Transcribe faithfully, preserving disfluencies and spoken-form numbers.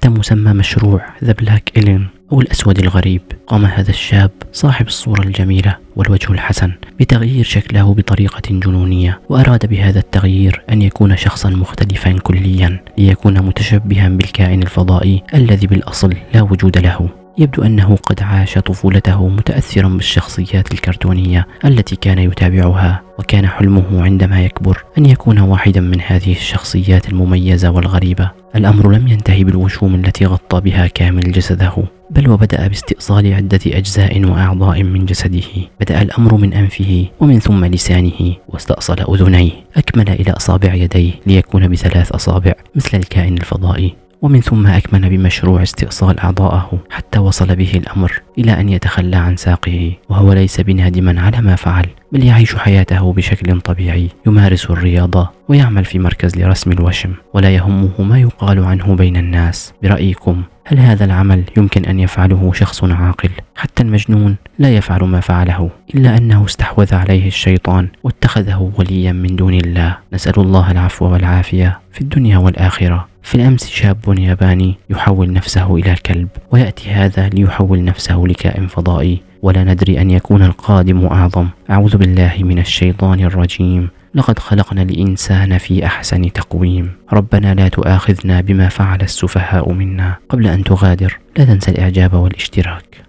تحت مسمى مشروع ذا بلاك إلين أو الأسود الغريب. قام هذا الشاب صاحب الصورة الجميلة والوجه الحسن بتغيير شكله بطريقة جنونية، وأراد بهذا التغيير أن يكون شخصا مختلفا كليا ليكون متشبها بالكائن الفضائي الذي بالأصل لا وجود له. يبدو أنه قد عاش طفولته متأثرا بالشخصيات الكرتونية التي كان يتابعها، وكان حلمه عندما يكبر أن يكون واحدا من هذه الشخصيات المميزة والغريبة. الأمر لم ينتهي بالوشوم التي غطى بها كامل جسده، بل وبدأ باستئصال عدة أجزاء وأعضاء من جسده. بدأ الأمر من أنفه ومن ثم لسانه، واستأصل أذنيه، أكمل إلى أصابع يديه ليكون بثلاث أصابع مثل الكائن الفضائي، ومن ثم أكمل بمشروع استئصال أعضائه حتى وصل به الأمر إلى أن يتخلى عن ساقه، وهو ليس بنادما على ما فعل، بل يعيش حياته بشكل طبيعي، يمارس الرياضة ويعمل في مركز لرسم الوشم، ولا يهمه ما يقال عنه بين الناس. برأيكم هل هذا العمل يمكن أن يفعله شخص عاقل؟ حتى المجنون لا يفعل ما فعله، إلا أنه استحوذ عليه الشيطان واتخذه وليا من دون الله. نسأل الله العفو والعافية في الدنيا والآخرة. في الأمس شاب ياباني يحول نفسه إلى كلب، ويأتي هذا ليحول نفسه لكائن فضائي، ولا ندري أن يكون القادم أعظم. أعوذ بالله من الشيطان الرجيم. لقد خلقنا الإنسان في أحسن تقويم. ربنا لا تؤاخذنا بما فعل السفهاء منا. قبل أن تغادر لا تنسى الإعجاب والاشتراك.